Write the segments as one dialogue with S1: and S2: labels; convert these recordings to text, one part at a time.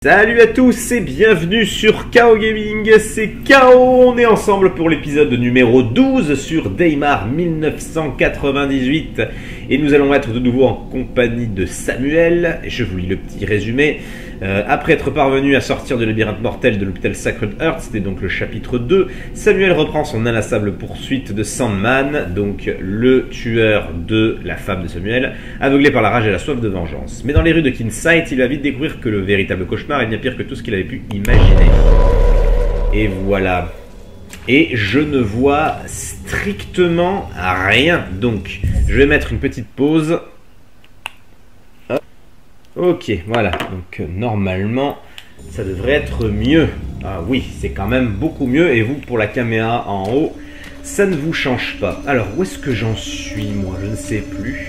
S1: Salut à tous et bienvenue sur KO Gaming, c'est KO, on est ensemble pour l'épisode numéro 12 sur Daymar 1998 et nous allons être de nouveau en compagnie de Samuel. Je vous lis le petit résumé. Après être parvenu à sortir de labyrinthe mortel de l'hôpital Sacred Heart, c'était donc le chapitre 2, Samuel reprend son inlassable poursuite de Sandman, donc le tueur de la femme de Samuel, aveuglé par la rage et la soif de vengeance. Mais dans les rues de Kinsight, il va vite découvrir que le véritable cauchemar est bien pire que tout ce qu'il avait pu imaginer. Et voilà. Et je ne vois strictement rien. Donc, je vais mettre une petite pause. Ok, voilà, donc normalement, ça devrait être mieux. Ah oui, c'est quand même beaucoup mieux. Et vous, pour la caméra en haut, ça ne vous change pas. Alors, où est-ce que j'en suis, moi? Je ne sais plus.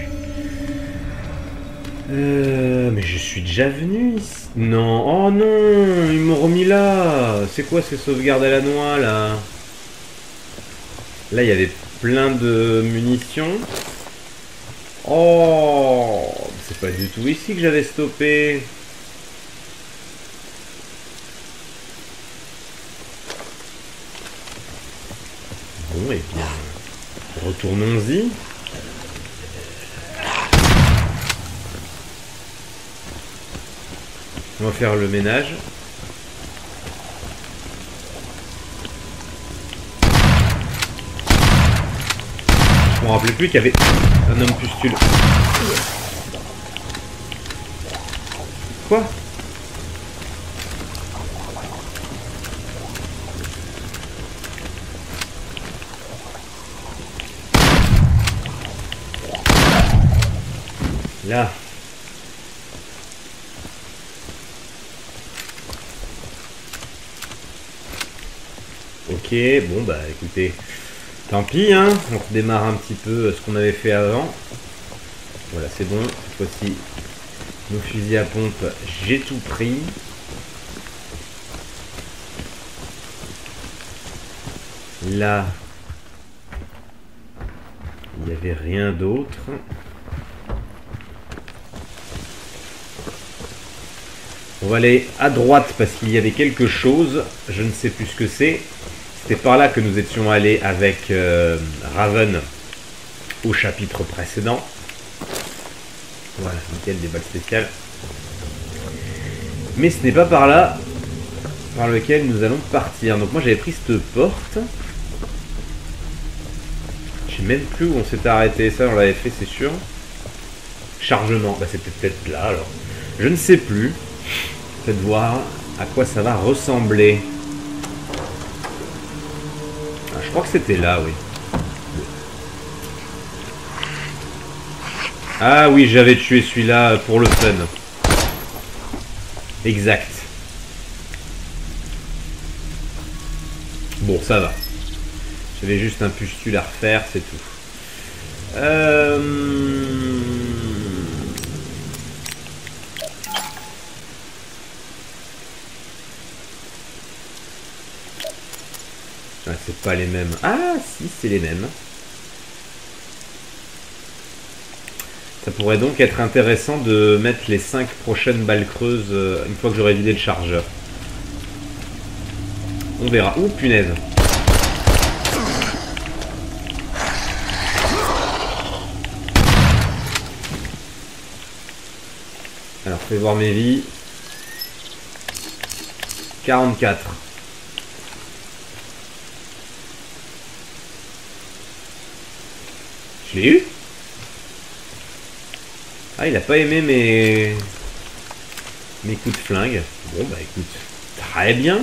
S1: Mais je suis déjà venu ici. Non, oh non, ils m'ont remis là. C'est quoi ces sauvegardes à la noix, là? Là, il y avait plein de munitions. Oh, c'est pas du tout ici que j'avais stoppé. Bon, et bien, retournons-y. On va faire le ménage. Je me rappelais plus qu'il y avait un homme pustule. Quoi? Là. Ok, bon bah écoutez, tant pis hein, on redémarre un petit peu ce qu'on avait fait avant. Voilà, c'est bon, cette fois-ci, nos fusils à pompe, j'ai tout pris. Là, il n'y avait rien d'autre. On va aller à droite parce qu'il y avait quelque chose, je ne sais plus ce que c'est. C'était par là que nous étions allés avec Raven au chapitre précédent. Voilà, nickel, des balles spéciales. Mais ce n'est pas par là par lequel nous allons partir. Donc moi j'avais pris cette porte. Je sais même plus où on s'était arrêté. Ça on l'avait fait, c'est sûr. Chargement, bah c'était peut-être là alors. Je ne sais plus. Faites voir à quoi ça va ressembler. Ah, je crois que c'était là, oui. Ah oui, j'avais tué celui-là pour le fun. Exact. Bon, ça va. J'avais juste un pustule à refaire, c'est tout. Ah, c'est pas les mêmes. Ah, si, c'est les mêmes. Ça pourrait donc être intéressant de mettre les 5 prochaines balles creuses une fois que j'aurai vidé le chargeur. On verra. Ouh, punaise. Alors, fais voir mes vies. 44. Je l'ai eu? Ah, il a pas aimé mes coups de flingue. Bon, bah écoute, très bien.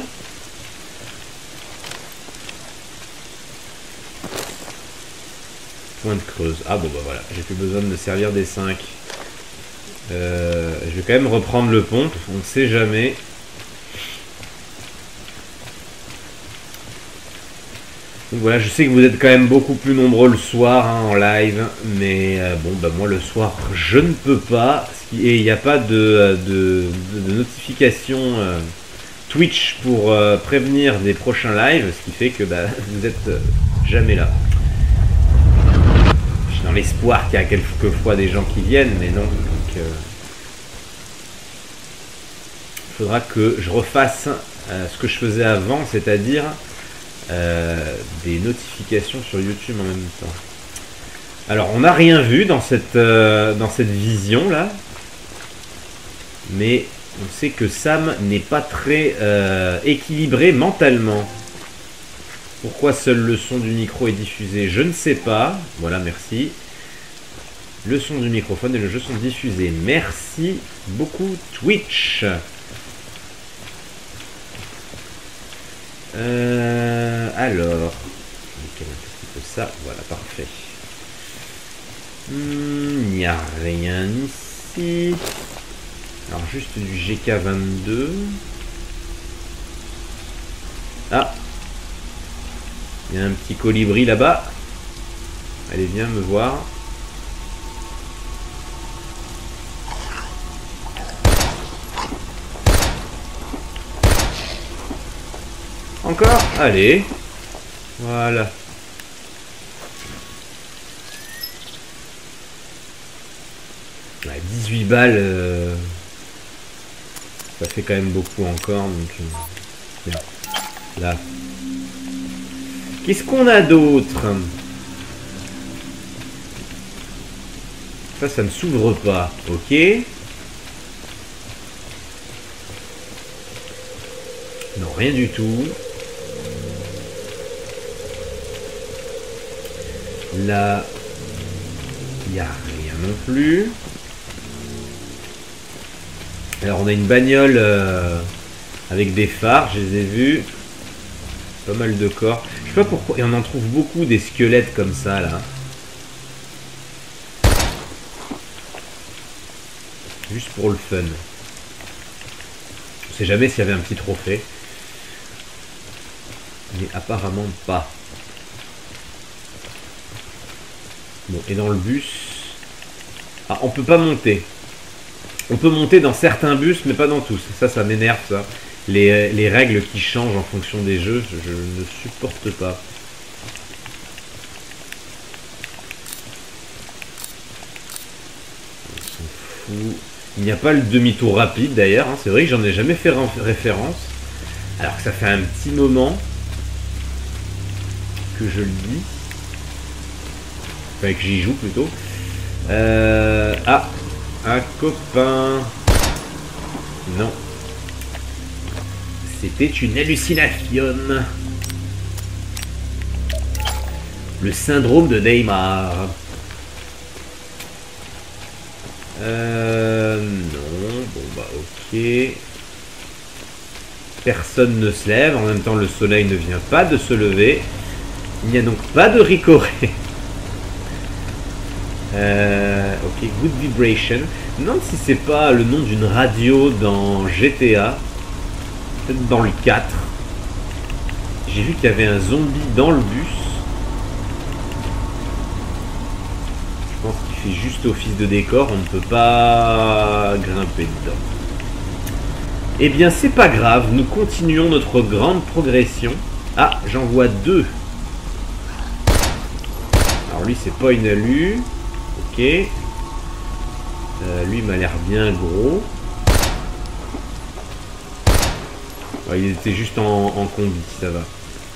S1: Point de creuse. Ah bon, bah voilà, j'ai plus besoin de me servir des 5. Je vais quand même reprendre le pompe, on ne sait jamais. Donc voilà, je sais que vous êtes quand même beaucoup plus nombreux le soir hein, en live, mais bon, bah moi le soir je ne peux pas, et il n'y a pas de notification Twitch pour prévenir des prochains lives, ce qui fait que bah, vous êtes jamais là. Je suis dans l'espoir qu'il y a quelquefois des gens qui viennent, mais non. Donc, faudra que je refasse ce que je faisais avant, c'est-à-dire des notifications sur YouTube en même temps. Alors, on n'a rien vu dans cette vision là, mais on sait que Sam n'est pas très équilibré mentalement. Pourquoi seul le son du micro est diffusé? Je ne sais pas. Voilà, merci. Le son du microphone et le jeu sont diffusés. Merci beaucoup Twitch. Alors, je vais un petit peu ça. Voilà, parfait. Il n'y a rien ici. Alors, juste du GK22. Ah, il y a un petit colibri là-bas. Allez, viens me voir. Encore? Allez. Voilà. Ouais, 18 balles. Ça fait quand même beaucoup encore. Donc, bien. Là. Qu'est-ce qu'on a d'autre? Ça ne s'ouvre pas. Ok. Non, rien du tout. Là, il n'y a rien non plus. Alors, on a une bagnole avec des phares, je les ai vus. Pas mal de corps. Je sais pas pourquoi. Et on en trouve beaucoup des squelettes comme ça, là. Juste pour le fun. Je sais jamais s'il y avait un petit trophée. Mais apparemment pas. Bon, et dans le bus... Ah, on peut pas monter. On peut monter dans certains bus, mais pas dans tous. Ça m'énerve, ça. Les règles qui changent en fonction des jeux, je ne supporte pas. On s'en fout. Il n'y a pas le demi-tour rapide, d'ailleurs. Hein. C'est vrai que j'en ai jamais fait référence. Alors que ça fait un petit moment que je le dis. Enfin, que j'y joue plutôt. Ah, un copain. Non. C'était une hallucination. Le syndrome de Neymar. Non. Bon bah ok. Personne ne se lève. En même temps, le soleil ne vient pas de se lever. Il n'y a donc pas de ricoré. Ok, Good Vibration. Je me demande si c'est pas le nom d'une radio dans GTA. Peut-être dans le 4. J'ai vu qu'il y avait un zombie dans le bus. Je pense qu'il fait juste office de décor. On ne peut pas grimper dedans. Eh bien, c'est pas grave. Nous continuons notre grande progression. Ah, j'en vois deux. Alors lui, c'est pas une alu. Ok. Lui m'a l'air bien gros. Ouais, il était juste en combi, ça va.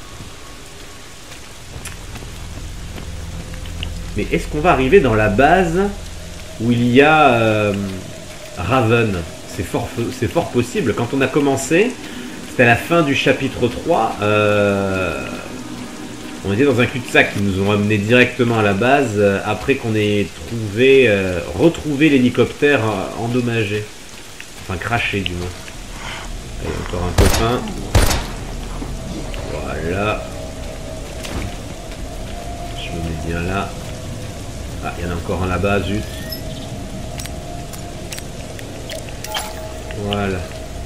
S1: Mais est-ce qu'on va arriver dans la base où il y a Raven? C'est fort possible. Quand on a commencé, c'était à la fin du chapitre 3. On était dans un cul-de-sac qui nous ont amené directement à la base après qu'on ait retrouvé l'hélicoptère endommagé. Enfin, craché du moins. Allez, encore un copain. Voilà. Je me mets bien là. Ah, il y en a encore un là-bas, zut. Voilà.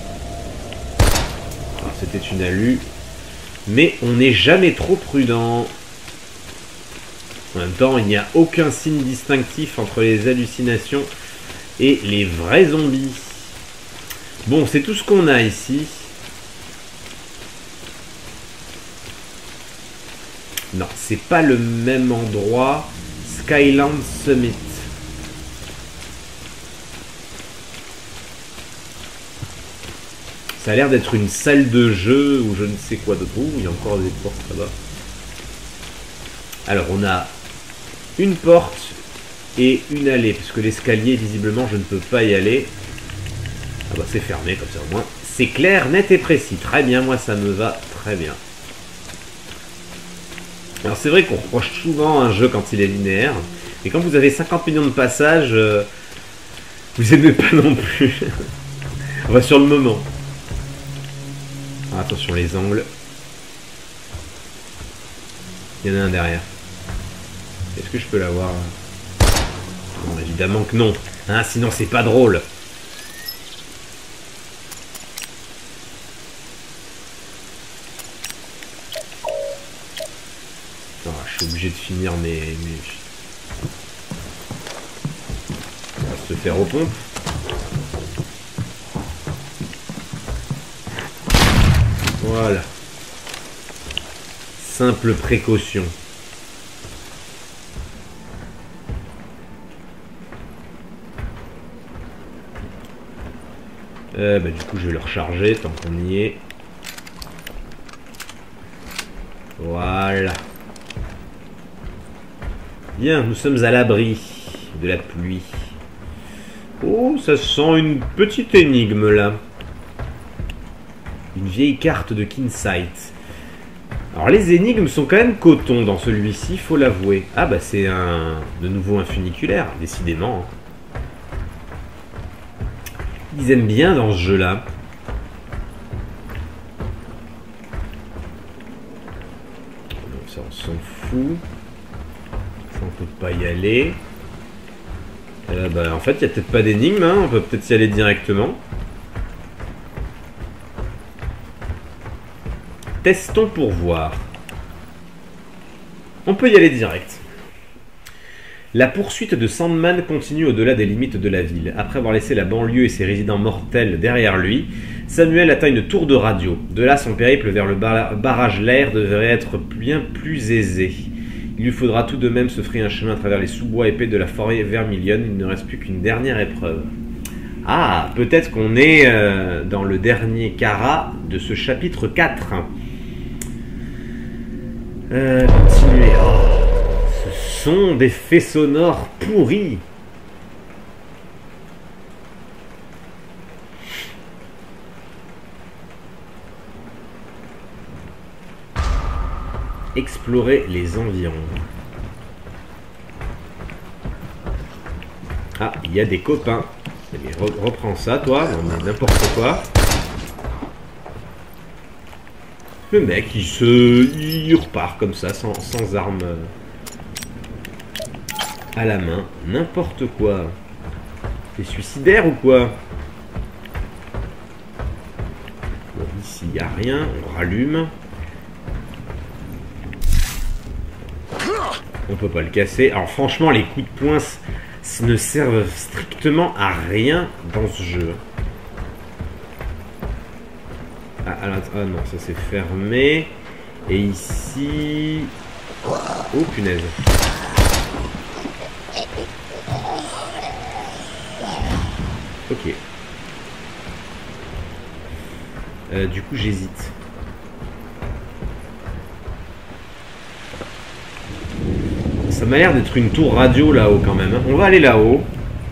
S1: Alors, c'était une alu. Mais on n'est jamais trop prudent. En même temps, il n'y a aucun signe distinctif entre les hallucinations et les vrais zombies. Bon, c'est tout ce qu'on a ici. Non, c'est pas le même endroit. Skyland Summit. Ça a l'air d'être une salle de jeu ou je ne sais quoi d'autre. Ouh, il y a encore des portes là-bas. Alors, on a une porte et une allée. Parce que l'escalier, visiblement, je ne peux pas y aller. Ah bah, c'est fermé, comme ça au moins. C'est clair, net et précis. Très bien, moi, ça me va très bien. Alors, c'est vrai qu'on reproche souvent un jeu quand il est linéaire. Mais quand vous avez 50 millions de passages, vous aimez pas non plus. On va sur le moment. Ah, attention les angles. Il y en a un derrière. Est-ce que je peux l'avoir? Non, évidemment que non. Hein, sinon c'est pas drôle. Ah, je suis obligé de finir mes... On va se faire aux pompes. Voilà. Simple précaution. Bah, du coup, je vais le recharger tant qu'on y est. Voilà. Bien, nous sommes à l'abri de la pluie. Oh, ça sent une petite énigme là. Une vieille carte de Kinsight. Alors les énigmes sont quand même coton dans celui-ci, faut l'avouer. Ah bah c'est de nouveau un funiculaire, décidément. Ils aiment bien dans ce jeu-là. Ça on s'en fout. Ça on peut pas y aller. Bah en fait il n'y a peut-être pas d'énigme, hein. On peut peut-être y aller directement. Testons pour voir. On peut y aller direct. La poursuite de Sandman continue au-delà des limites de la ville. Après avoir laissé la banlieue et ses résidents mortels derrière lui, Samuel atteint une tour de radio. De là, son périple vers le barrage Lair devrait être bien plus aisé. Il lui faudra tout de même se frayer un chemin à travers les sous-bois épais de la forêt Vermilion. Il ne reste plus qu'une dernière épreuve. Ah, peut-être qu'on est dans le dernier carat de ce chapitre 4. Continuez. Oh, ce sont des faits sonores pourris. Explorer les environs. Ah, il y a des copains. Allez, reprends ça, toi. Non, mais n'importe quoi. Le mec, il repart comme ça, sans arme à la main. N'importe quoi. T'es suicidaire ou quoi? Bon, ici, il n'y a rien. On rallume. On peut pas le casser. Alors franchement, les coups de poing ne servent strictement à rien dans ce jeu. Ah non, ça c'est fermé. Et ici... Oh punaise. Ok. Du coup j'hésite. Ça m'a l'air d'être une tour radio là-haut quand même. On va aller là-haut.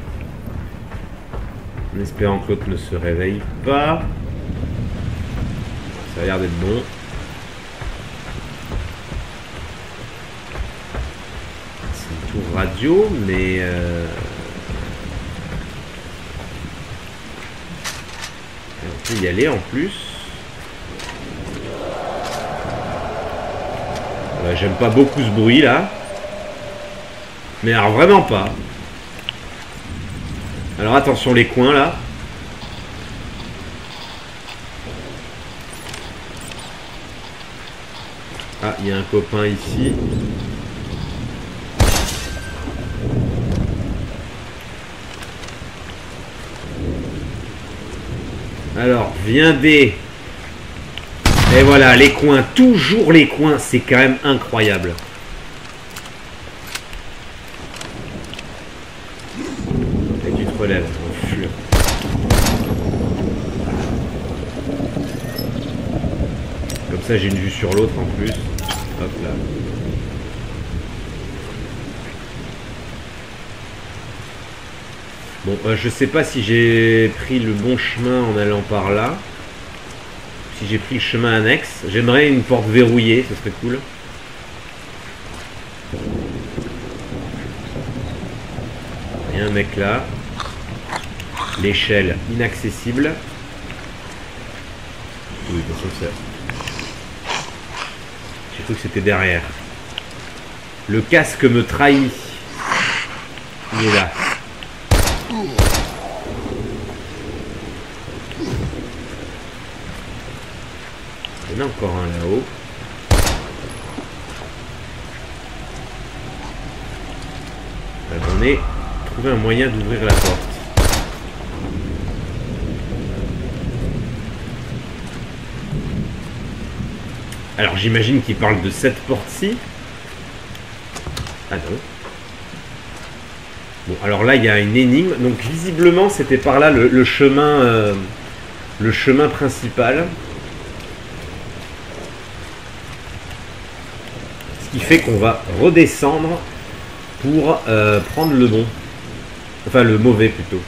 S1: En espérant que l'autre ne se réveille pas. Ça a l'air d'être bon. C'est une tour radio, mais... on peut y aller en plus. J'aime pas beaucoup ce bruit là. Mais alors vraiment pas. Alors attention les coins là. Ah, il y a un copain ici. Alors, viens des... Et voilà, les coins. Toujours les coins. C'est quand même incroyable. Et tu te relèves. ça j'ai une vue sur l'autre en plus. Hop là. Bon, je sais pas si j'ai pris le bon chemin en allant par là. Si j'ai pris le chemin annexe. J'aimerais une porte verrouillée, ce serait cool. Il y a un mec là. L'échelle inaccessible. Oui, de toute façon, ça. J'ai cru que c'était derrière. Le casque me trahit. Il est là. Il y en a encore un là-haut. On a trouvé un moyen d'ouvrir la porte. Alors j'imagine qu'il parle de cette porte-ci. Ah non. Bon, alors là il y a une énigme. Donc visiblement c'était par là le chemin principal. Ce qui fait qu'on va redescendre pour prendre le bon. Enfin le mauvais plutôt.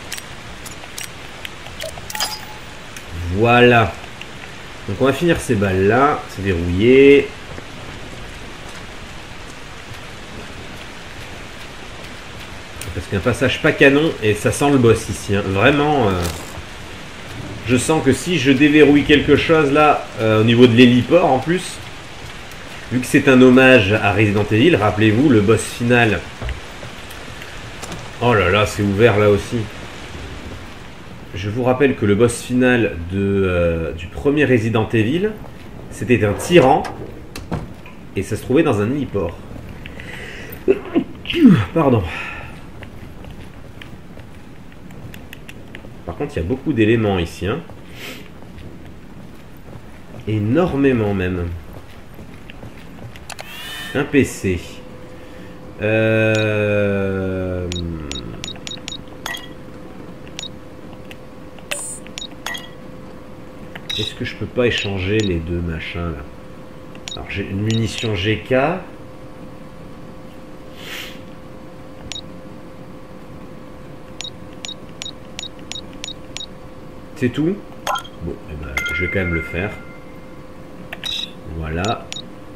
S1: Voilà. Donc on va finir ces balles là, c'est verrouillé. Parce qu'un passage pas canon et ça sent le boss ici. Hein. Vraiment, je sens que si je déverrouille quelque chose là, au niveau de l'héliport en plus, vu que c'est un hommage à Resident Evil, rappelez-vous le boss final. Oh là là, c'est ouvert là aussi. Je vous rappelle que le boss final du premier Resident Evil, c'était un tyran et ça se trouvait dans un héliport. Pardon. Par contre, il y a beaucoup d'éléments ici. Hein. Énormément même. Un PC. Est-ce que je peux pas échanger les deux machins là? Alors j'ai une munition GK. C'est tout? Bon, eh ben, je vais quand même le faire. Voilà.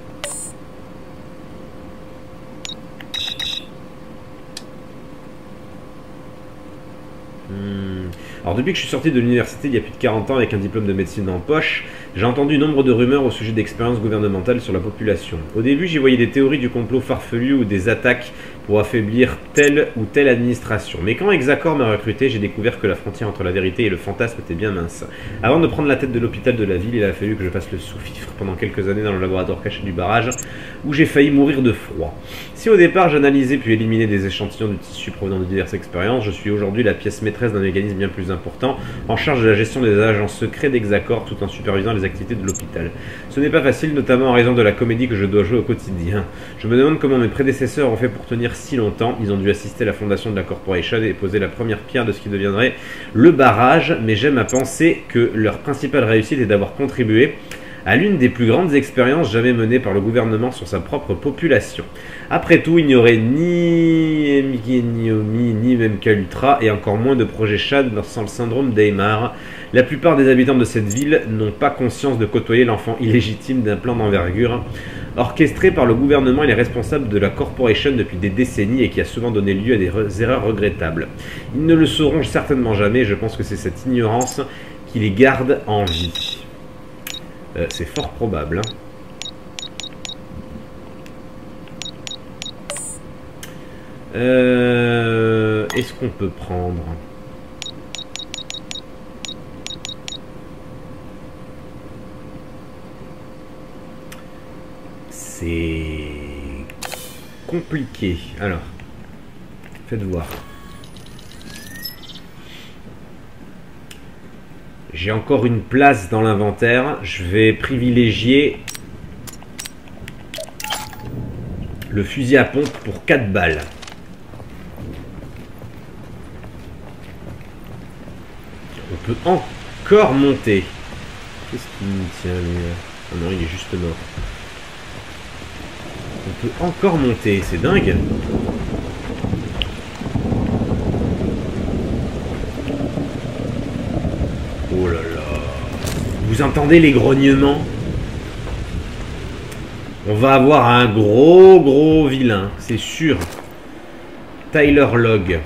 S1: Alors depuis que je suis sorti de l'université il y a plus de 40 ans avec un diplôme de médecine en poche, j'ai entendu nombre de rumeurs au sujet d'expériences gouvernementales sur la population. Au début, j'y voyais des théories du complot farfelu ou des attaques pour affaiblir telle ou telle administration. Mais quand Exacor m'a recruté, j'ai découvert que la frontière entre la vérité et le fantasme était bien mince. Avant de prendre la tête de l'hôpital de la ville, il a fallu que je fasse le sous-fifre pendant quelques années dans le laboratoire caché du barrage, où j'ai failli mourir de froid. Si au départ j'analysais puis éliminais des échantillons de tissus provenant de diverses expériences, je suis aujourd'hui la pièce maîtresse d'un mécanisme bien plus important, en charge de la gestion des agents secrets d'Exacor tout en supervisant les activités de l'hôpital. Ce n'est pas facile, notamment en raison de la comédie que je dois jouer au quotidien. Je me demande comment mes prédécesseurs ont fait pour tenir si longtemps. Ils ont dû assister à la fondation de la Corporation et poser la première pierre de ce qui deviendrait le barrage, mais j'aime à penser que leur principale réussite est d'avoir contribué à l'une des plus grandes expériences jamais menées par le gouvernement sur sa propre population. Après tout, il n'y aurait ni MKNiomi, ni MKUltra, et encore moins de projet Shad sans le syndrome d'Aymar. La plupart des habitants de cette ville n'ont pas conscience de côtoyer l'enfant illégitime d'un plan d'envergure, orchestré par le gouvernement et les responsables de la Corporation depuis des décennies et qui a souvent donné lieu à des erreurs regrettables. Ils ne le sauront certainement jamais, et je pense que c'est cette ignorance qui les garde en vie. C'est fort probable. Hein. Est-ce qu'on peut prendre? C'est compliqué. Alors, faites voir. J'ai encore une place dans l'inventaire. Je vais privilégier le fusil à pompe pour 4 balles. On peut encore monter. Qu'est-ce qui me tient lui? Oh non, il est juste mort. On peut encore monter, c'est dingue. Oh là là. Vous entendez les grognements? On va avoir un gros vilain, c'est sûr. Tyler Log.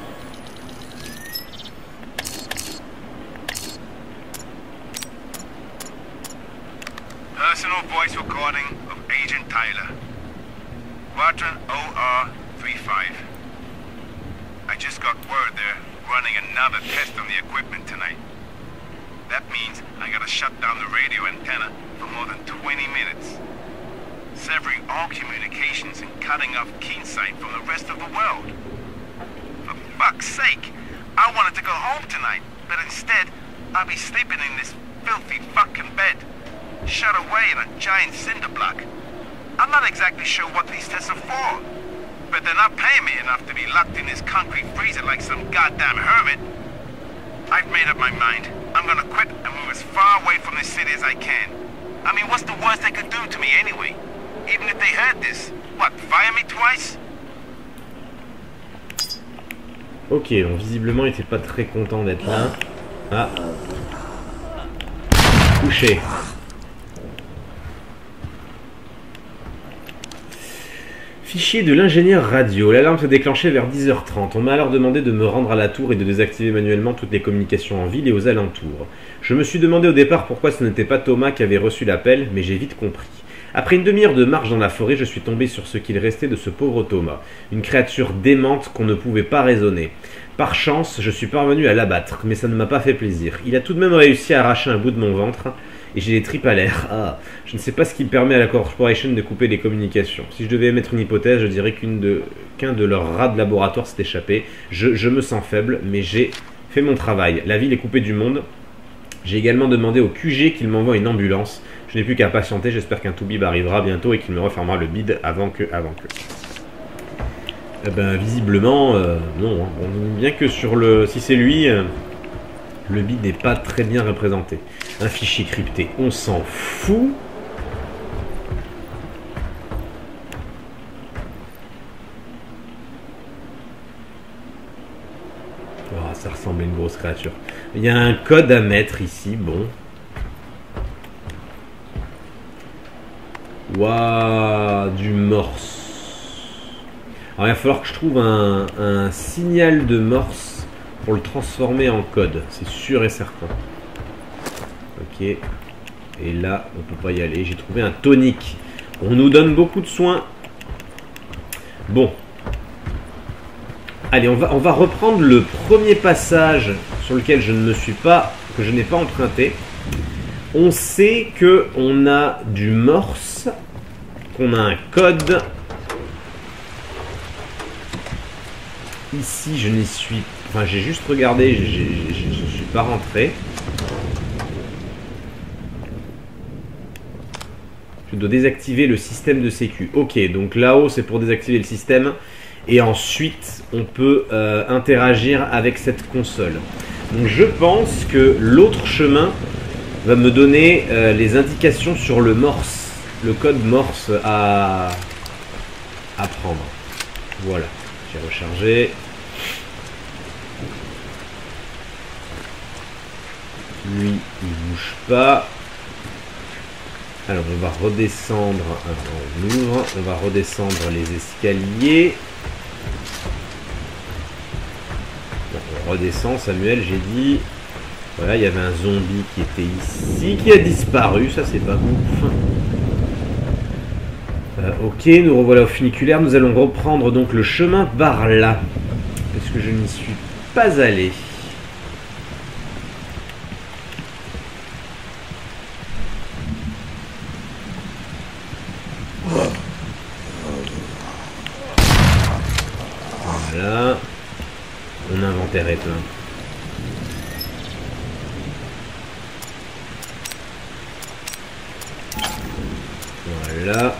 S2: Personal voice recording of Agent Tyler. Quadrant OR35. I just got word they're running another test on the equipment tonight. That means I gotta shut down the radio antenna for more than 20 minutes. Severing all communications and cutting off Keensight from the rest of the world. For fuck's sake, I wanted to go home tonight, but instead, I'll be sleeping in this filthy fucking bed, shut away in a giant cinder block. I'm not exactly sure what these tests are for, but they're not paying me enough to be locked in this concrete freezer like some goddamn hermit. I've made up my mind. I'm gonna quit and move as far away from this city as I can. I mean, what's the worst they could do to me anyway? Even if they heard this, what, fire me twice?
S1: Ok, bon, visiblement il était pas très content d'être là. Ah. Couché. Fichier de l'ingénieur radio. L'alarme s'est déclenchée vers 10h30. On m'a alors demandé de me rendre à la tour et de désactiver manuellement toutes les communications en ville et aux alentours. Je me suis demandé au départ pourquoi ce n'était pas Thomas qui avait reçu l'appel, mais j'ai vite compris. Après une demi-heure de marche dans la forêt, je suis tombé sur ce qu'il restait de ce pauvre Thomas. Une créature démente qu'on ne pouvait pas raisonner. Par chance, je suis parvenu à l'abattre, mais ça ne m'a pas fait plaisir. Il a tout de même réussi à arracher un bout de mon ventre, et j'ai les tripes à l'air. Ah, je ne sais pas ce qui permet à la Corporation de couper les communications. Si je devais émettre une hypothèse, je dirais qu'un de leurs rats de laboratoire s'est échappé. Je me sens faible, mais j'ai fait mon travail. La ville est coupée du monde. J'ai également demandé au QG qu'il m'envoie une ambulance. Je n'ai plus qu'à patienter, j'espère qu'un toubib arrivera bientôt et qu'il me refermera le bide avant que. Eh ben, visiblement, non. Hein. Bon, bien que sur le. Si c'est lui, le bide n'est pas très bien représenté. Un fichier crypté, on s'en fout. Oh, ça ressemble à une grosse créature. Il y a un code à mettre ici, bon. Waouh, du morse. Alors il va falloir que je trouve un signal de morse pour le transformer en code, c'est sûr et certain. Ok. Et là, on peut pas y aller. J'ai trouvé un tonique. On nous donne beaucoup de soins. Bon. Allez, on va reprendre le premier passage sur lequel je ne me suis pas, que je n'ai pas emprunté. On sait que on a du morse, qu'on a un code. Ici, je n'y suis... Enfin, j'ai juste regardé, je ne suis pas rentré. Je dois désactiver le système de sécu. Ok, donc là-haut, c'est pour désactiver le système. Et ensuite, on peut interagir avec cette console. Donc, je pense que l'autre chemin va me donner les indications sur le morse, le code morse à prendre. Voilà, j'ai rechargé. Lui, il bouge pas. Alors, on va redescendre. On ouvre. On va redescendre les escaliers. Bon, on redescend, Samuel, j'ai dit. Voilà, il y avait un zombie qui était ici, qui a disparu, ça c'est pas ouf. Ok, nous revoilà au funiculaire, nous allons reprendre donc le chemin par là, parce que je n'y suis pas allé. Voilà, mon inventaire est plein. Voilà.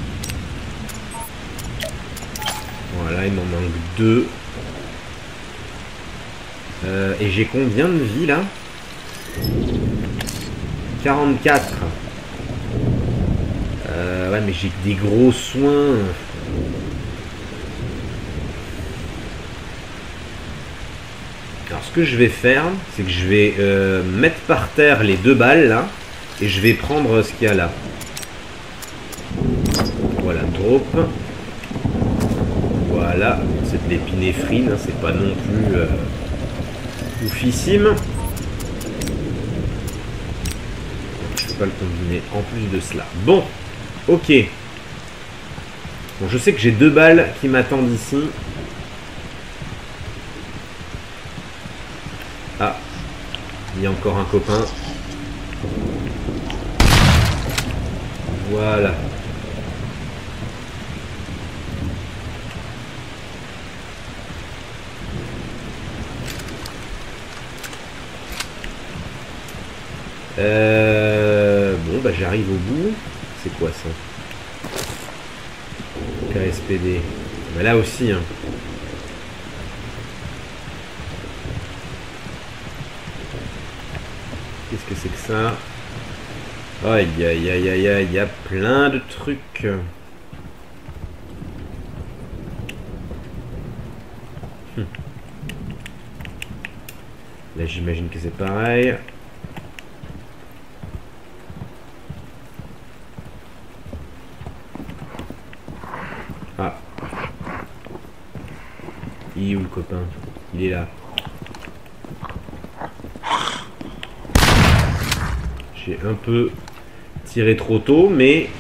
S1: Voilà, il m'en manque 2. Et j'ai combien de vie là? 44. Ouais, mais j'ai que des gros soins. Alors ce que je vais faire, c'est que je vais mettre par terre les 2 balles là, et je vais prendre ce qu'il y a là. Voilà, drop. Voilà, c'est de l'épinéphrine, hein, c'est pas non plus oufissime. Je peux pas le combiner en plus de cela. Bon, ok. Bon, je sais que j'ai 2 balles qui m'attendent ici. Ah, il y a encore un copain. Voilà. Bon, bah j'arrive au bout. C'est quoi ça? KSPD. Bah là aussi, hein. Qu'est-ce que c'est que ça? Aïe, aïe, aïe, aïe, aïe, il y a plein de trucs. Là, j'imagine que c'est pareil. Ah. Il est où le copain? Il est là. J'ai un peu tiré trop tôt, mais...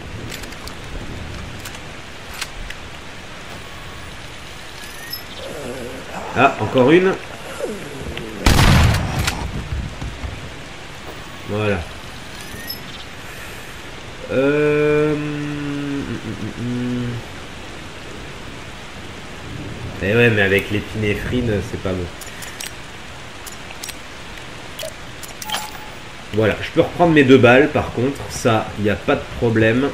S1: Ah, encore une. Voilà. Eh ouais, mais avec l'épinéphrine, c'est pas bon. Voilà, je peux reprendre mes 2 balles, par contre, ça, il n'y a pas de problème.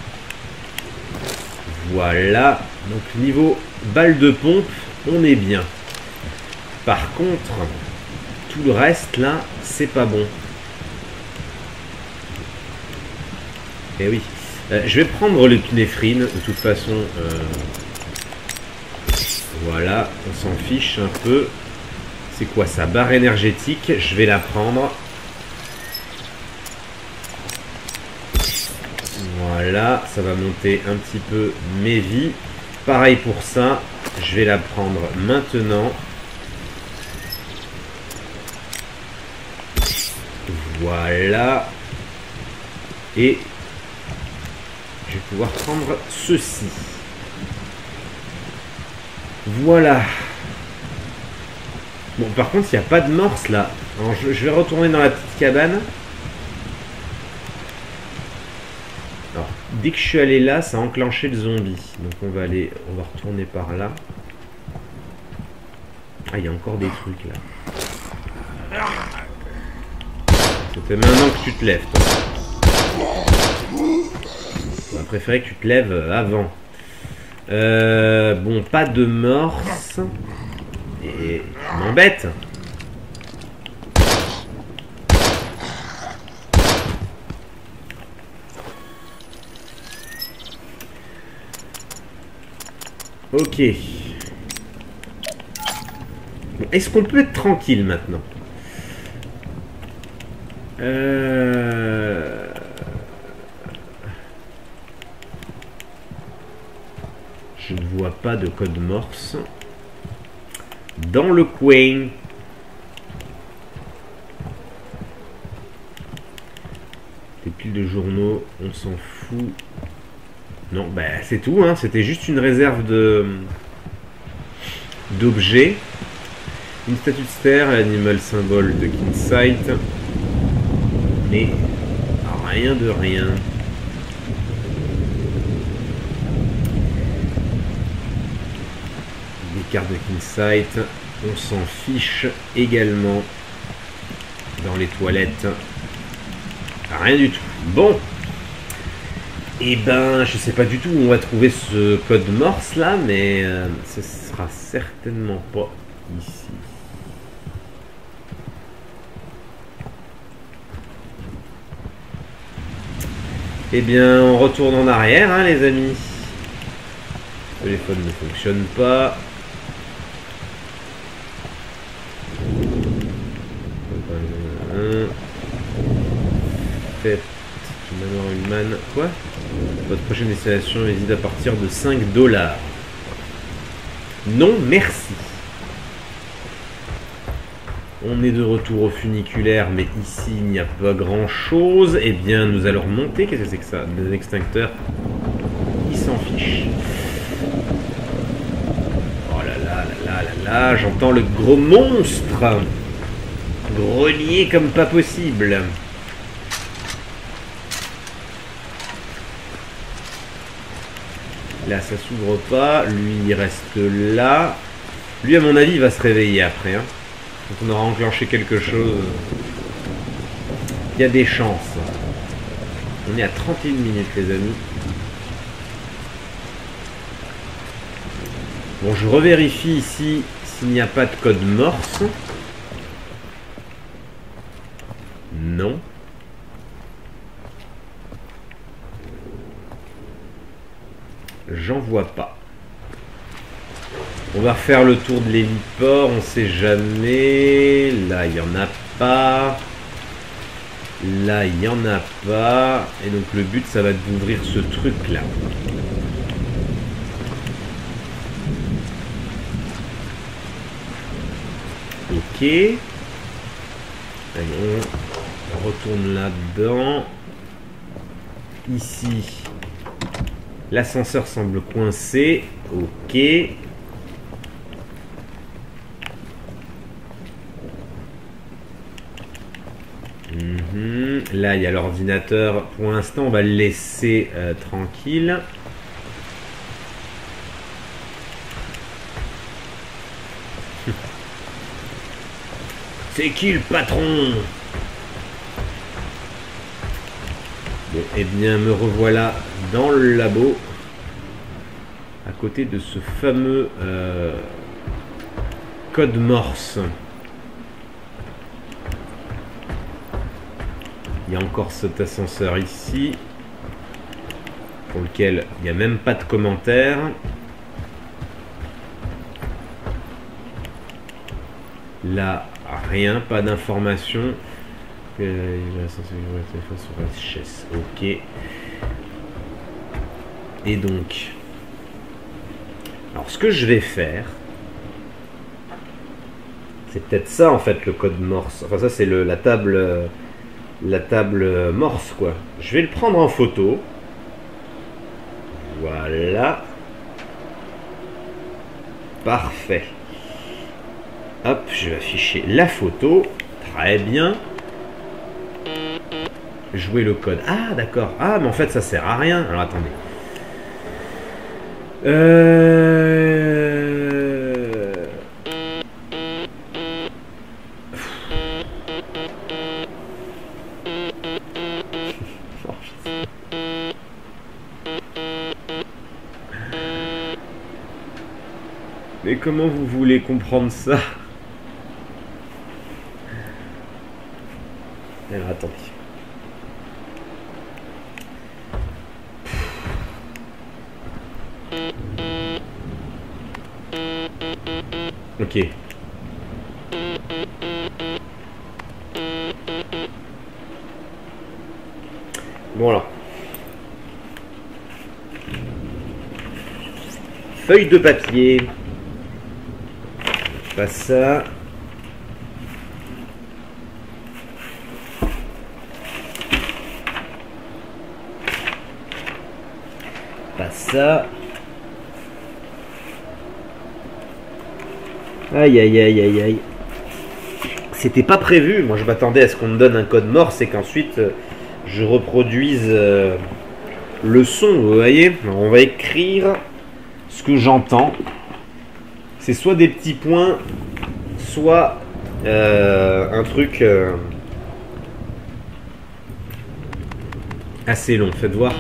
S1: Voilà, donc niveau balle de pompe, on est bien. Par contre, tout le reste, là, c'est pas bon. Eh oui, je vais prendre l'épinéphrine, de toute façon... Voilà, on s'en fiche un peu. C'est quoi ça? Barre énergétique, je vais la prendre. Voilà, ça va monter un petit peu mes vies. Pareil pour ça, je vais la prendre maintenant. Voilà. Et je vais pouvoir prendre ceci. Voilà. Bon, par contre, il n'y a pas de morse là. Alors, je vais retourner dans la petite cabane. Alors, dès que je suis allé là, ça a enclenché le zombie. Donc on va retourner par là. Ah, il y a encore des trucs là. Ça fait maintenant que tu te lèves, toi. On va préférer que tu te lèves avant. Bon, pas de morse. Et ça m'embête. Ok. Bon, est-ce qu'on peut être tranquille maintenant? Je ne vois pas de code morse dans le coin. Des piles de journaux, on s'en fout. Non, bah c'est tout, hein. C'était juste une réserve d'objets. Une statue de Ster, l'animal symbole de Kinsight. Mais rien de rien. Des cartes de Kinsight, on s'en fiche également. Dans les toilettes, rien du tout. Bon, et ben je sais pas du tout où on va trouver ce code morse là, mais ce sera certainement pas ici. Eh bien, on retourne en arrière, hein, les amis. Le téléphone ne fonctionne pas. Faites manoir Ullman. Quoi? Votre prochaine destination réside à partir de 5 $. Non, merci. On est de retour au funiculaire, mais ici il n'y a pas grand chose. Eh bien, nous allons remonter. Qu'est-ce que c'est que ça? Des extincteurs. Ils s'en fichent. Oh là là là là là là, j'entends le gros monstre grogner comme pas possible. Là, ça s'ouvre pas. Lui, il reste là. Lui, à mon avis, il va se réveiller après. Hein. Donc, on aura enclenché quelque chose. Il y a des chances. On est à 31 minutes, les amis. Bon, je revérifie ici s'il n'y a pas de code morse. Non. J'en vois pas. On va refaire le tour de l'héliport, on sait jamais. Là, il n'y en a pas. Là, il n'y en a pas. Et donc, le but, ça va être d'ouvrir ce truc-là. Ok. Allez, on retourne là-dedans. Ici. L'ascenseur semble coincé. Ok. Là, il y a l'ordinateur. Pour l'instant, on va le laisser tranquille. C'est qui le patron? Bon, eh bien, me revoilà dans le labo, à côté de ce fameux code morse. Il y a encore cet ascenseur ici, pour lequel il n'y a même pas de commentaire. Là, rien, pas d'information. Ok. Et donc, alors ce que je vais faire, c'est peut-être ça en fait le code morse. Enfin ça c'est la table morse quoi. Je vais le prendre en photo. Voilà. Parfait. Hop, je vais afficher la photo. Très bien. Jouer le code. Ah, d'accord. Ah, mais en fait, ça sert à rien. Alors, attendez. Mais comment vous voulez comprendre ça? Alors, attendez. Ok. Bon alors. Feuille de papier. Pas ça. Pas ça. Aïe aïe aïe aïe aïe. C'était pas prévu. Moi je m'attendais à ce qu'on me donne un code morse et qu'ensuite je reproduise le son. Vous voyez. Alors, on va écrire ce que j'entends. C'est soit des petits points, soit un truc assez long. Faites voir.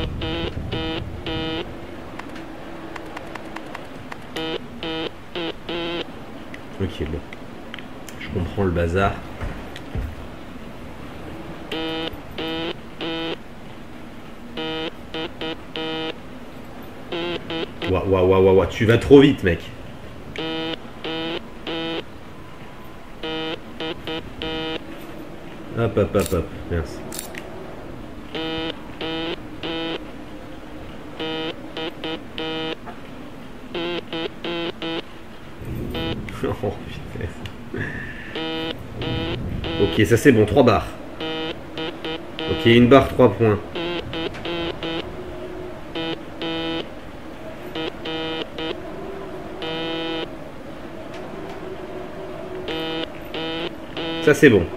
S1: Ok, bon. Je comprends le bazar. Waouh, tu vas trop vite, mec. Hop, merci. Oh putain. Ok, ça c'est bon, 3 barres. Ok, une barre, 3 points. Ça c'est bon.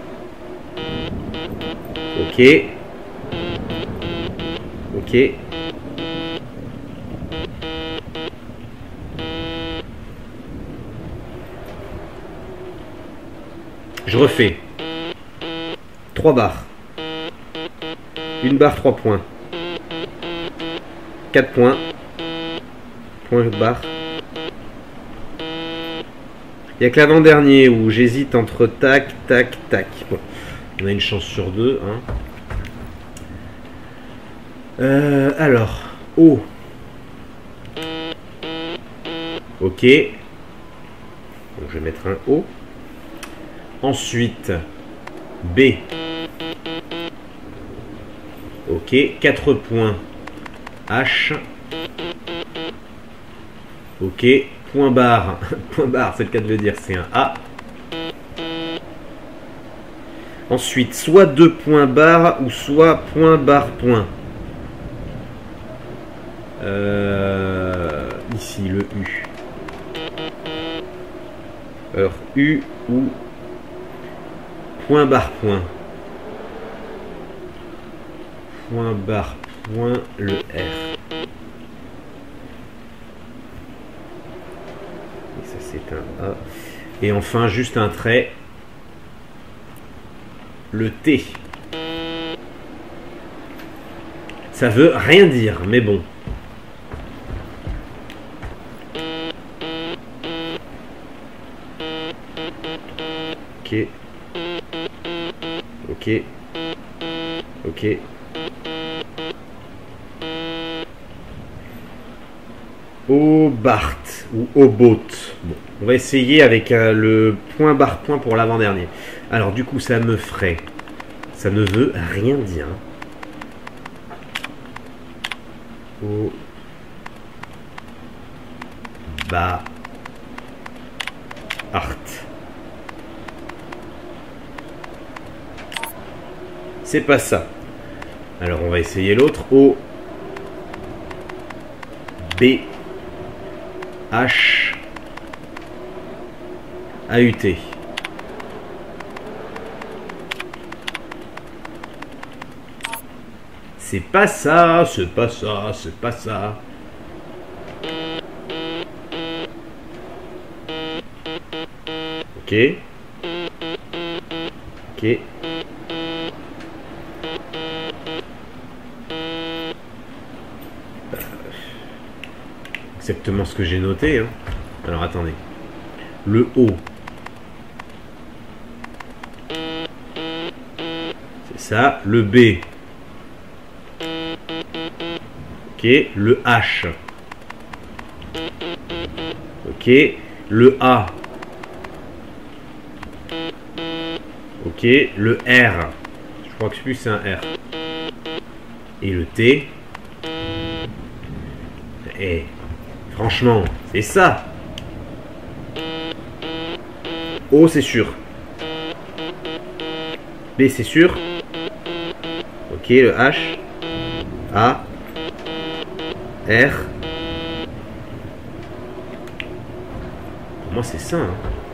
S1: Ok. Ok. Je refais. 3 barres. Une barre, 3 points. 4 points. Point de barre. Il n'y a que l'avant-dernier où j'hésite entre tac, tac, tac. Bon, on a une chance sur 2. Hein. Alors, O. Ok. Donc, je vais mettre un O. Ensuite, B. Ok, 4 points. H. Ok, point barre. Point barre, c'est le cas de le dire, c'est un A. Ensuite, soit 2 points barre ou soit point barre point. Ici, le U. Alors, U ou point barre point. Point barre point, le R. Et ça, c'est un A. Et enfin, juste un trait. Le T. Ça veut rien dire, mais bon. Ok. Ok. Ok. Hobart ou Hobot. Bon, on va essayer avec le point barre point pour l'avant-dernier. Alors du coup, ça me ferait... Ça ne veut rien dire. O... Ba... Art. C'est pas ça. Alors on va essayer l'autre. O... B... H... AUT. C'est pas ça, c'est pas ça, c'est pas ça. Ok. Ok. Exactement ce que j'ai noté. Hein. Alors attendez. Le O. C'est ça. Le B. Ok. Le H. Ok. Le A. Ok. Le R. Je crois que plus c'est un R. Et le T. Et franchement, c'est ça. O, c'est sûr. B, c'est sûr. Ok, le H. A. R. Pour moi, c'est ça. Hein.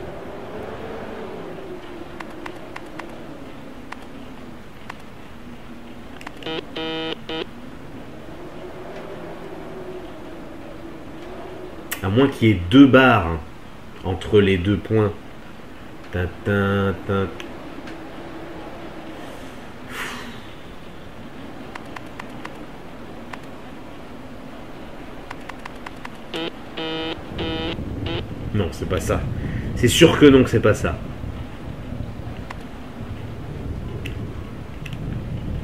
S1: À moins qu'il y ait 2 barres hein, entre les 2 points. Tintin, tintin. Non, c'est pas ça. C'est sûr que non, que c'est pas ça.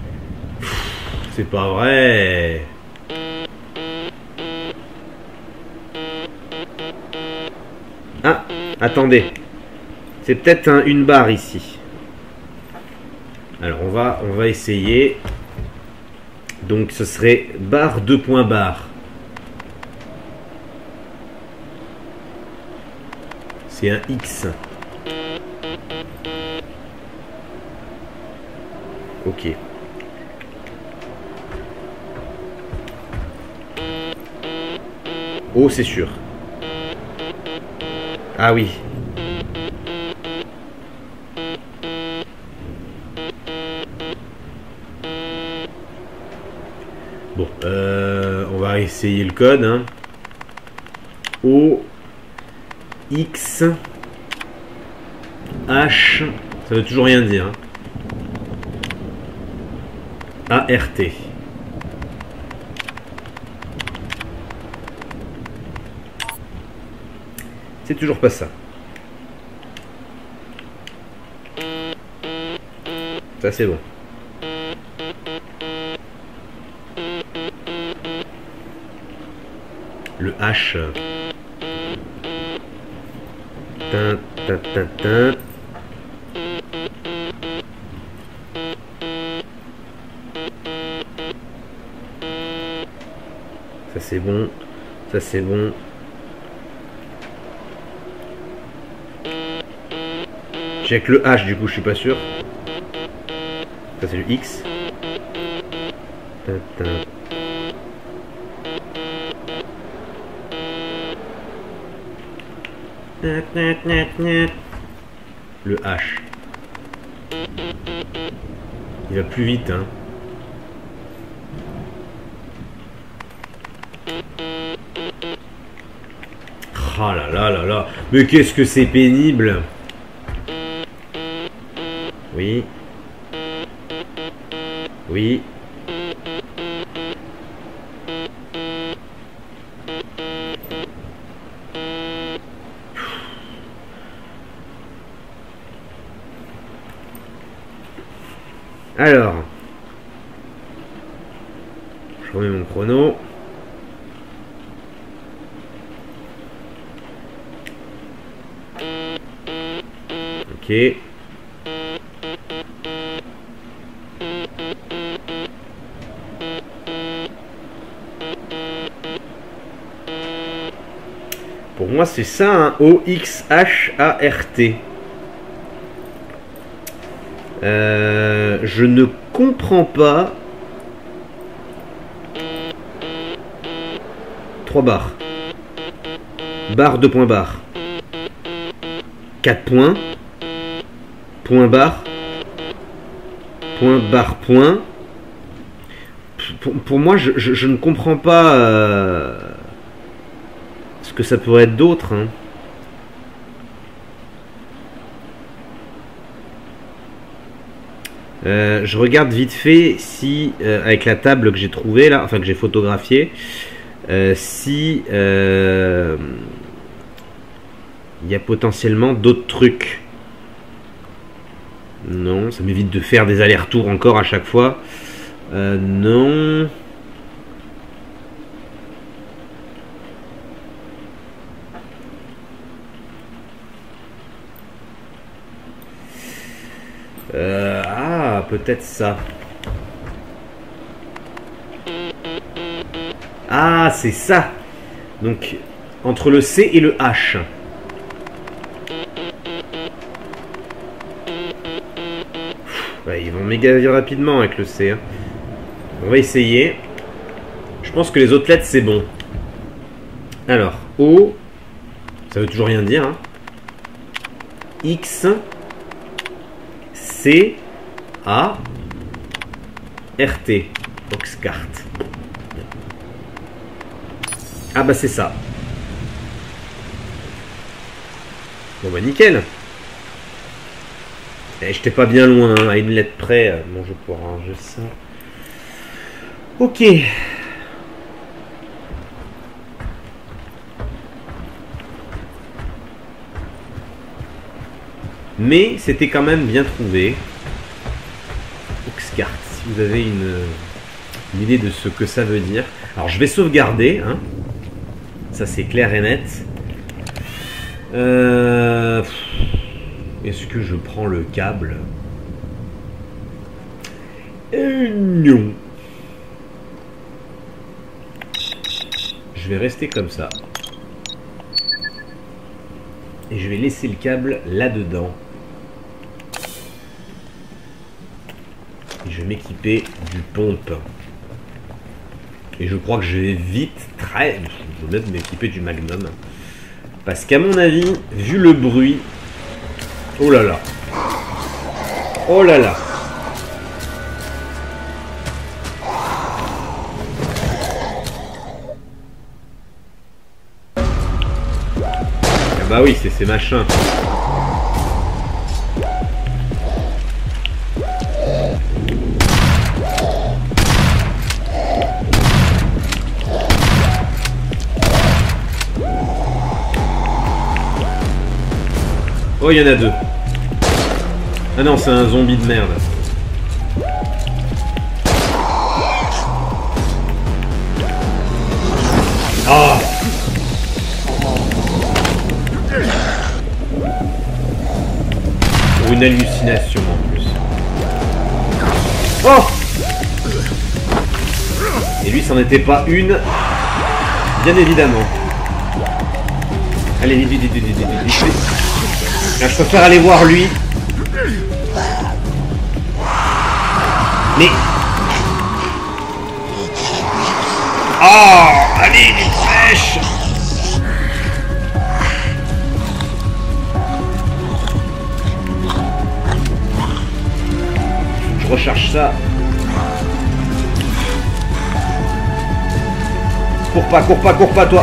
S1: C'est pas vrai. Attendez. C'est peut-être une barre ici. Alors on va essayer. Donc ce serait barre 2 points barre. C'est un X. Ok. Oh, c'est sûr. Ah oui. Bon, on va essayer le code. Hein. O, X, H, ça veut toujours rien dire. Hein. ART. C'est toujours pas ça. Ça c'est bon. Le H. Tin, tin, tin, tin. Ça c'est bon. Ça c'est bon. J'ai que le H du coup, je suis pas sûr. Ça c'est le X. Tin, tin. Le H. Il va plus vite, hein. Oh là là là là. Mais qu'est-ce que c'est pénible. Oui. Oui. Alors, je remets mon chrono. Ok. Pour moi, c'est ça, hein, O-X-H-A-R-T. Je ne comprends pas. 3 barres. Barre 2 points barre. 4 points. Point barre. Point barre point. Pour moi, je ne comprends pas ce que ça pourrait être d'autre. Hein. Je regarde vite fait si, avec la table que j'ai trouvée là, enfin que j'ai photographiée, si il y a potentiellement d'autres trucs. Non, ça m'évite de faire des allers-retours encore à chaque fois. Non. Ah, peut-être ça. Ah, c'est ça. Donc, entre le C et le H. Ouais, ils vont méga rapidement avec le C. Hein. On va essayer. Je pense que les autres lettres, c'est bon. Alors, O, ça veut toujours rien dire. Hein. X, C, A, R, T. Oxcart. Ah bah c'est ça. Bon bah nickel. Et j'étais pas bien loin, hein, à une lettre près. Bon, je vais pouvoir ranger ça. Ok. Mais c'était quand même bien trouvé. Oxcart, si vous avez une idée de ce que ça veut dire. Alors je vais sauvegarder. Hein. Ça c'est clair et net. Est-ce que je prends le câble? Non. Je vais rester comme ça. Et je vais laisser le câble là-dedans. Et je vais m'équiper du pompe. Et je crois que je vais vite, je vais même m'équiper du magnum. Parce qu'à mon avis, vu le bruit... Oh là là. Oh là là. Ah bah oui, c'est ces machins. Oh, il y en a deux. Ah non, c'est un zombie de merde. Oh! Pour une hallucination en plus. Oh! Et lui, c'en était pas une. Bien évidemment. Allez, vite, vite, vite, vite, vite, vite, vite. Là, je préfère aller voir lui. Mais... Oh! Allez, vite, fraîche! Je recharge ça. Cours pas, toi!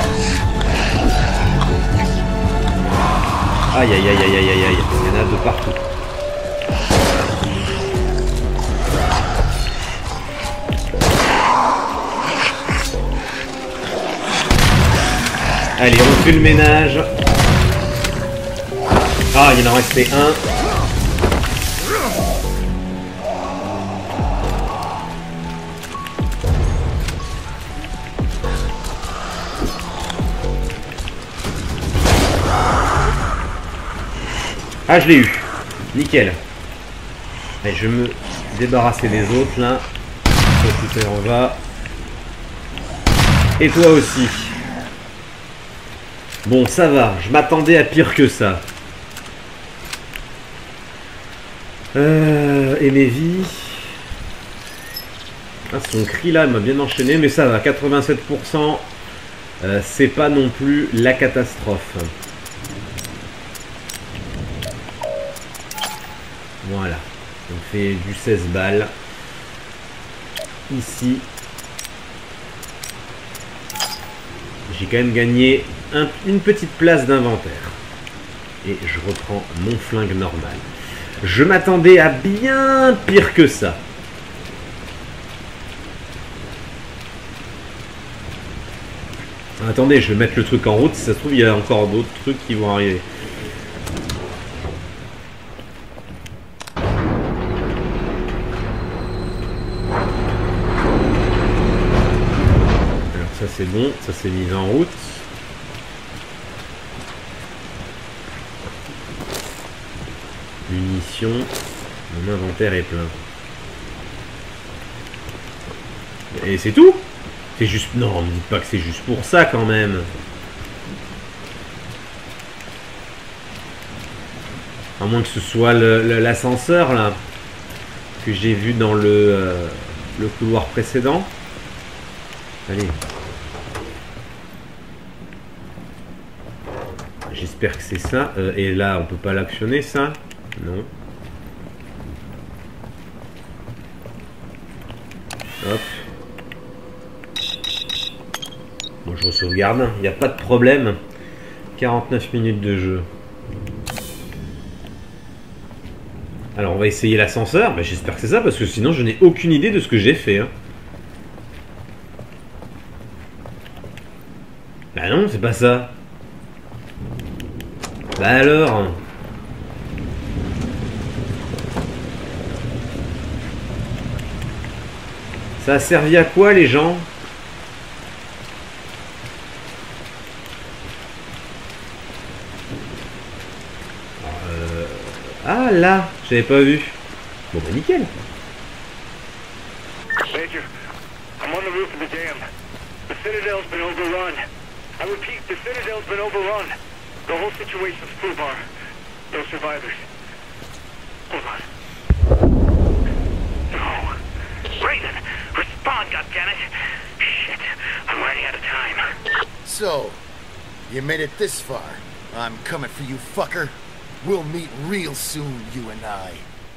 S1: Aïe, aïe, aïe, aïe, aïe, aïe, aïe. Il y en a de partout. Allez, on fait le ménage. Ah, il en restait un. Ah, je l'ai eu. Nickel. Allez, je vais me débarrasser des autres, là. Toi, tu en vas. Et toi aussi. Bon, ça va. Je m'attendais à pire que ça. Et mes vies... Ah, son cri, là, m'a bien enchaîné. Mais ça va, 87%. C'est pas non plus la catastrophe. Voilà, on fait du 16 balles. Ici, j'ai quand même gagné une petite place d'inventaire. Et je reprends mon flingue normal. Je m'attendais à bien pire que ça. Attendez, je vais mettre le truc en route. Si ça se trouve, il y a encore d'autres trucs qui vont arriver. C'est bon, ça s'est mis en route. Munitions. Mon inventaire est plein. Et c'est tout? C'est juste... Non, ne me dites pas que c'est juste pour ça quand même. À moins que ce soit l'ascenseur là. Que j'ai vu dans le couloir précédent. Allez. J'espère que c'est ça. Et là, on peut pas l'actionner, ça? Non. Hop. Bon, je re-sauvegarde. Il n'y a pas de problème. 49 minutes de jeu. Alors, on va essayer l'ascenseur. Bah, j'espère que c'est ça, parce que sinon, je n'ai aucune idée de ce que j'ai fait. Hein. Bah non, c'est pas ça. Bah alors. Ça a servi à quoi les gens? Ah là, j'avais pas vu. Bon bah nickel.
S2: Major, I'm on the roof of the dam. The Citadel's been overrun. I repeat, the Citadel's been overrun. The whole situation's foobar. No survivors. Hold on. No. Raiden, respond, goddammit. Shit, I'm running out of time.
S3: So, you made it this far. I'm coming for you, fucker. We'll meet real soon, you and I.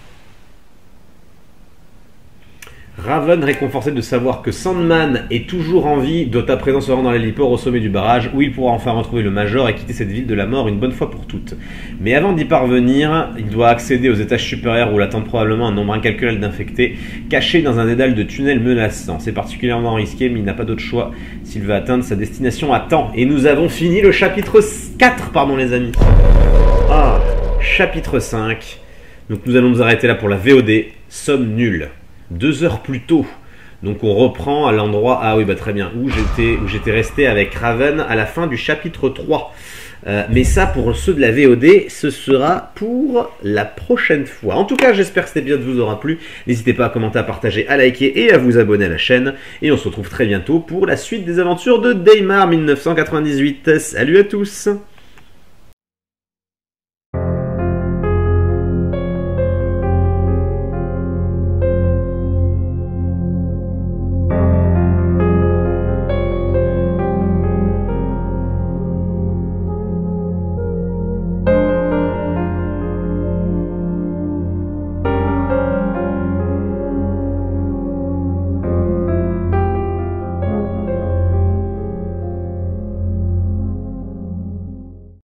S1: Raven, réconforté de savoir que Sandman est toujours en vie, doit à présent se rendre dans l'héliport au sommet du barrage où il pourra enfin retrouver le Major et quitter cette ville de la mort une bonne fois pour toutes. Mais avant d'y parvenir, il doit accéder aux étages supérieurs où l'attend probablement un nombre incalculable d'infectés, cachés dans un dédale de tunnels menaçants. C'est particulièrement risqué, mais il n'a pas d'autre choix s'il veut atteindre sa destination à temps. Et nous avons fini le chapitre 4, pardon les amis. Ah, chapitre 5. Donc nous allons nous arrêter là pour la VOD. Somme nulle. 2 heures plus tôt. Donc on reprend à l'endroit, ah oui bah très bien, où j'étais resté avec Raven à la fin du chapitre 3. Mais ça pour ceux de la VOD, ce sera pour la prochaine fois. En tout cas j'espère que cet épisode vous aura plu. N'hésitez pas à commenter, à partager, à liker et à vous abonner à la chaîne. Et on se retrouve très bientôt pour la suite des aventures de Daymar 1998. Salut à tous.